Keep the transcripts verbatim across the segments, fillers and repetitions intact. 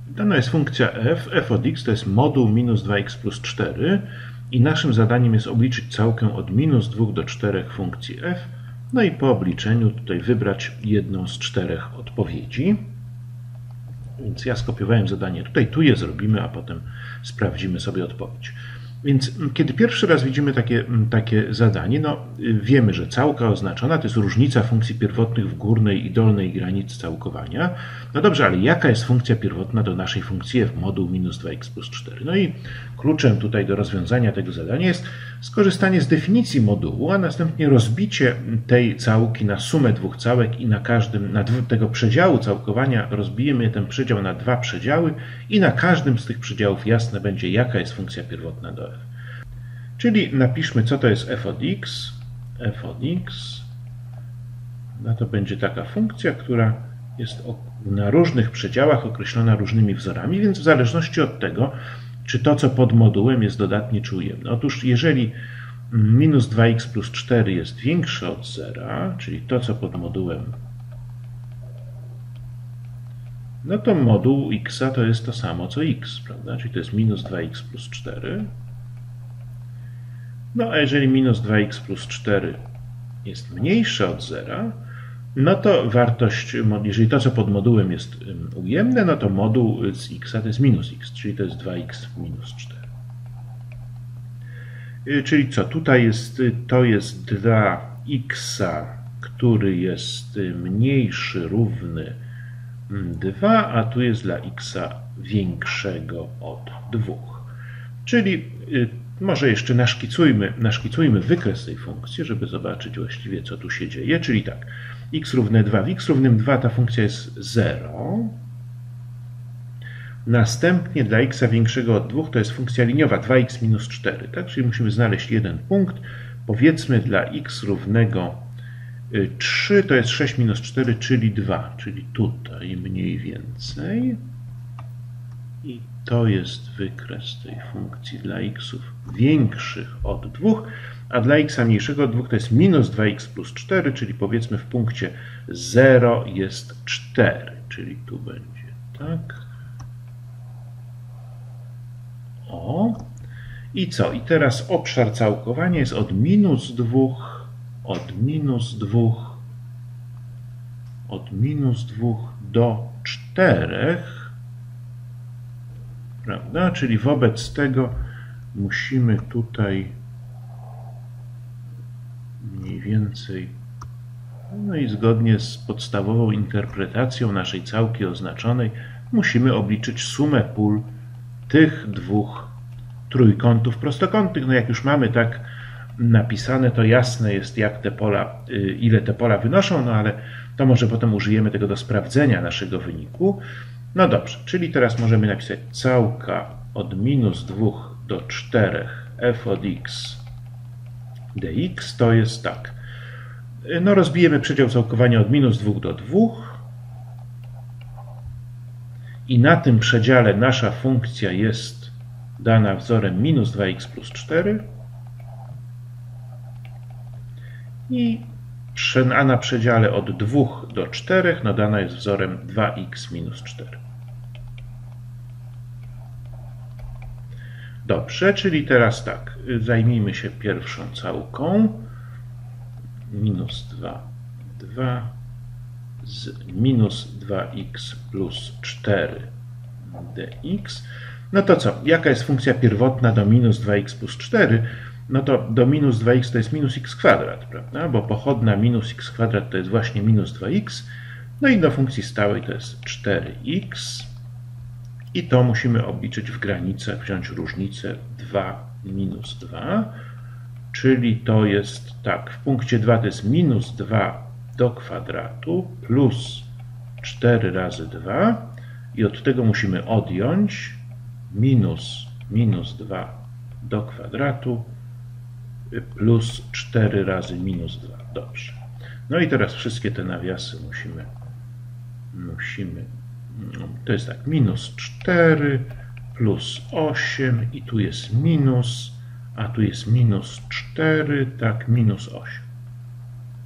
Dana jest funkcja f, f od x to jest moduł minus dwa x plus cztery i naszym zadaniem jest obliczyć całkę od minus dwóch do czterech funkcji f, no i po obliczeniu tutaj wybrać jedną z czterech odpowiedzi. Więc ja skopiowałem zadanie tutaj, tu je zrobimy, a potem sprawdzimy sobie odpowiedź. Więc kiedy pierwszy raz widzimy takie, takie zadanie, no wiemy, że całka oznaczona to jest różnica funkcji pierwotnych w górnej i dolnej granicy całkowania. No dobrze, ale jaka jest funkcja pierwotna do naszej funkcji f, moduł minus dwa x plus cztery? No i kluczem tutaj do rozwiązania tego zadania jest skorzystanie z definicji modułu, a następnie rozbicie tej całki na sumę dwóch całek i na każdym, na tego przedziału całkowania rozbijemy ten przedział na dwa przedziały i na każdym z tych przedziałów jasne będzie, jaka jest funkcja pierwotna do f. Czyli napiszmy, co to jest f od x. f od x, no to będzie taka funkcja, która jest na różnych przedziałach określona różnymi wzorami, więc w zależności od tego, czy to, co pod modułem jest dodatnie, czy ujemne. Otóż jeżeli minus dwa x plus cztery jest większe od zera, czyli to, co pod modułem, no to moduł x to jest to samo, co x, prawda? Czyli to jest minus dwa x plus cztery. No a jeżeli minus dwa x plus cztery jest mniejsze od zera, no to wartość, jeżeli to, co pod modułem jest ujemne, no to moduł z x to jest minus x, czyli to jest dwa x minus cztery. Czyli co? Tutaj jest, to jest dwa x, który jest mniejszy, równy dwa, a tu jest dla x większego od dwóch. Czyli może jeszcze naszkicujmy, naszkicujmy wykres tej funkcji, żeby zobaczyć właściwie, co tu się dzieje. Czyli tak, x równe dwa. W x równym dwa ta funkcja jest zero. Następnie dla x większego od dwóch to jest funkcja liniowa dwa x minus cztery. Tak? Czyli musimy znaleźć jeden punkt. Powiedzmy dla x równego trzy to jest sześć minus cztery, czyli dwa. Czyli tutaj mniej więcej. I to jest wykres tej funkcji dla xów większych od dwóch, a dla x mniejszego od dwóch to jest minus dwa x plus cztery, czyli powiedzmy w punkcie zero jest cztery, czyli tu będzie tak. O. I co? I teraz obszar całkowania jest od minus dwóch, od minus dwóch, od minus dwóch do czterech. Prawda? Czyli wobec tego musimy tutaj mniej więcej, no i zgodnie z podstawową interpretacją naszej całki oznaczonej, musimy obliczyć sumę pól tych dwóch trójkątów prostokątnych. No jak już mamy tak napisane, to jasne jest, jak te pola, ile te pola wynoszą, no ale to może potem użyjemy tego do sprawdzenia naszego wyniku. No dobrze, czyli teraz możemy napisać całka od minus dwóch do czterech f od x dx to jest tak. No rozbijemy przedział całkowania od minus dwóch do dwóch i na tym przedziale nasza funkcja jest dana wzorem minus dwa x plus cztery i a na przedziale od dwóch do czterech no dana jest wzorem dwa x minus cztery. Dobrze, czyli teraz tak, zajmijmy się pierwszą całką. Minus dwa, dwa z minus dwa x plus cztery dx. No to co? Jaka jest funkcja pierwotna do minus dwa x plus cztery? No to do minus dwa x to jest minus x kwadrat, prawda? Bo pochodna minus x kwadrat to jest właśnie minus dwa x. No i do funkcji stałej to jest cztery x. I to musimy obliczyć w granicach, wziąć różnicę dwa minus dwa. Czyli to jest tak, w punkcie dwa to jest minus dwa do kwadratu plus cztery razy dwa. I od tego musimy odjąć minus minus dwa do kwadratu plus cztery razy minus dwa. Dobrze. No i teraz wszystkie te nawiasy musimy, musimy, to jest tak, minus cztery plus osiem i tu jest minus, a tu jest minus cztery, tak, minus osiem.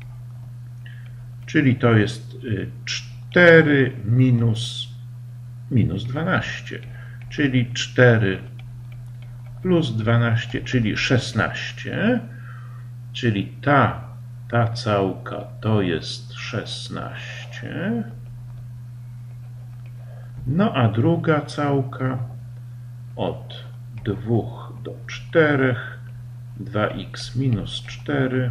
Czyli to jest cztery minus, minus dwanaście, czyli cztery plus dwanaście, czyli szesnaście, czyli ta, ta całka to jest szesnaście, no a druga całka od dwóch do czterech, dwa x minus cztery.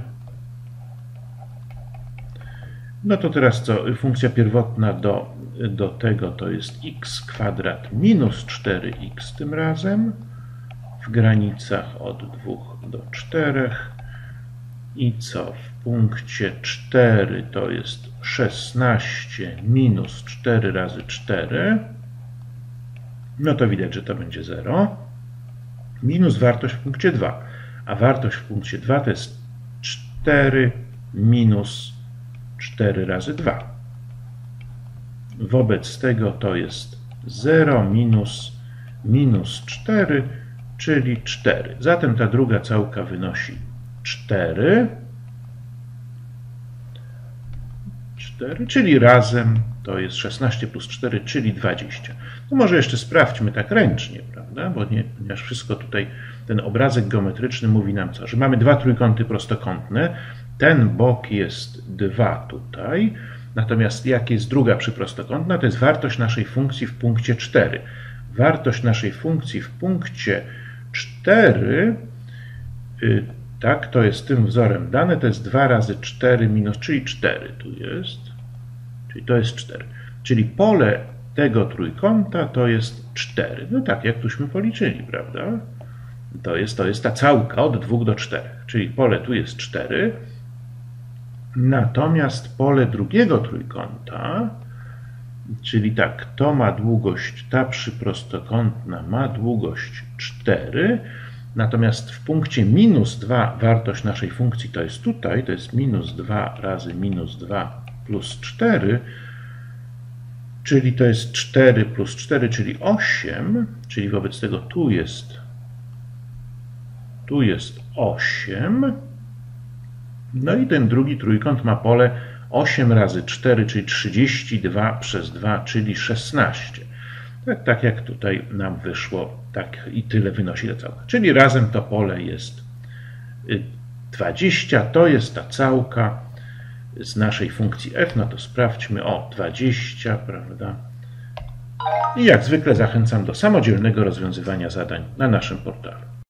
No to teraz co? Funkcja pierwotna do, do tego to jest x kwadrat minus cztery x tym razem w granicach od dwóch do czterech. I co? W punkcie cztery to jest szesnaście minus cztery razy cztery. No to widać, że to będzie zero. Minus wartość w punkcie dwa. A wartość w punkcie dwa to jest cztery minus cztery razy dwa. Wobec tego to jest zero minus minus cztery, czyli cztery. Zatem ta druga całka wynosi cztery. cztery, czyli razem to jest szesnaście plus cztery, czyli dwadzieścia. No może jeszcze sprawdźmy tak ręcznie, prawda? Bo nie, ponieważ wszystko tutaj, ten obrazek geometryczny mówi nam co? Że mamy dwa trójkąty prostokątne. Ten bok jest dwa tutaj. Natomiast jak jest druga przyprostokątna, to jest wartość naszej funkcji w punkcie cztery. Wartość naszej funkcji w punkcie cztery, yy, tak, to jest tym wzorem dane, to jest dwa razy cztery minus, czyli cztery tu jest. Czyli to jest cztery. Czyli pole tego trójkąta to jest cztery. No tak, jak tuśmy policzyli, prawda? To jest, to jest ta całka od dwóch do czterech. Czyli pole tu jest cztery. Natomiast pole drugiego trójkąta, czyli tak, to ma długość, ta przyprostokątna ma długość cztery, natomiast w punkcie minus dwa wartość naszej funkcji to jest tutaj, to jest minus dwa razy minus dwa plus cztery, czyli to jest cztery plus cztery, czyli osiem, czyli wobec tego tu jest, tu jest osiem. No i ten drugi trójkąt ma pole osiem razy cztery, czyli trzydzieści dwa przez dwa, czyli szesnaście. Tak, tak jak tutaj nam wyszło, tak i tyle wynosi ta całka. Czyli razem to pole jest dwadzieścia, to jest ta całka z naszej funkcji f. No to sprawdźmy, o dwadzieścia, prawda? I jak zwykle zachęcam do samodzielnego rozwiązywania zadań na naszym portalu.